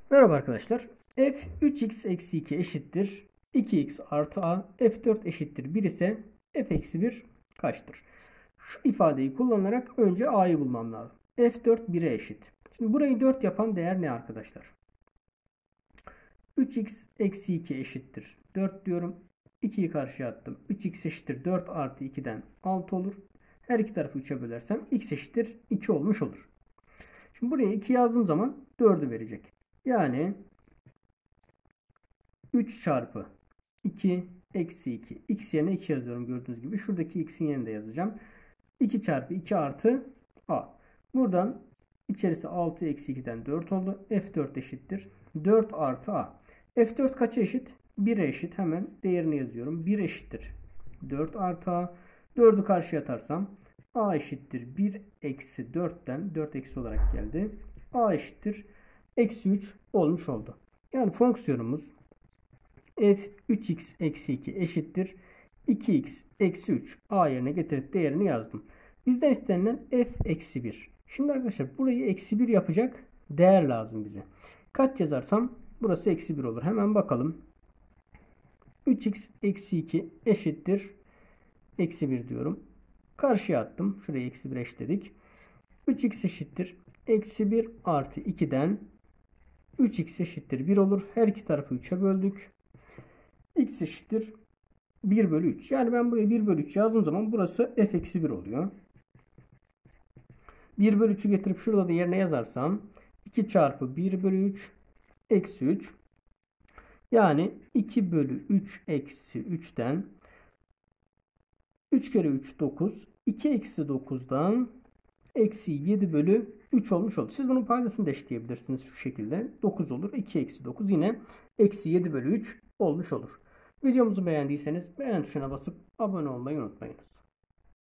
Merhaba arkadaşlar. F 3x eksi 2 eşittir 2x artı a. F4 eşittir 1 ise f eksi 1 kaçtır? Şu ifadeyi kullanarak önce a'yı bulmam lazım. F4 1'e eşit. Şimdi burayı 4 yapan değer ne arkadaşlar? 3x eksi 2 eşittir 4 diyorum. 2'yi karşıya attım. 3x eşittir 4 artı 2'den 6 olur. Her iki tarafı 3'e bölersem x eşittir 2 olmuş olur. Şimdi buraya 2 yazdığım zaman 4'ü verecek. Yani 3 çarpı 2 eksi 2. X yerine 2 yazıyorum gördüğünüz gibi. Şuradaki x'in yerine de yazacağım. 2 çarpı 2 artı a. Buradan içerisi 6 eksi 2'den 4 oldu. F4 eşittir 4 artı a. F4 kaça eşit? 1'e eşit. Hemen değerini yazıyorum. 1 eşittir 4 artı a. 4'ü karşıya atarsam a eşittir 1 eksi 4'ten 4 eksi olarak geldi. A eşittir eksi 3 olmuş oldu. Yani fonksiyonumuz f 3x eksi 2 eşittir 2x eksi 3. A yerine getirip değerini yazdım. Bizden istenilen f eksi 1. Şimdi arkadaşlar burayı eksi 1 yapacak değer lazım bize. Kaç yazarsam burası eksi 1 olur. Hemen bakalım. 3x eksi 2 eşittir eksi 1 diyorum. Karşıya attım. Şuraya eksi 1 eşitledik. 3x eşittir eksi 1 artı 2'den 3x eşittir 1 olur. Her iki tarafı 3'e böldük. X eşittir 1 bölü 3. Yani ben buraya 1 bölü 3 yazdığım zaman burası f eksi 1 oluyor. 1 bölü 3'ü getirip şurada da yerine yazarsam 2 çarpı 1 bölü 3 eksi 3. Yani 2 bölü 3 eksi 3'ten 3 kere 3 9. 2 eksi 9'dan eksi 7 bölü 3 olmuş oldu. Siz bunun paydasını da eşitleyebilirsiniz şu şekilde. 9 olur. 2 eksi 9 yine eksi 7 bölü 3 olmuş olur. Videomuzu beğendiyseniz beğen tuşuna basıp abone olmayı unutmayınız.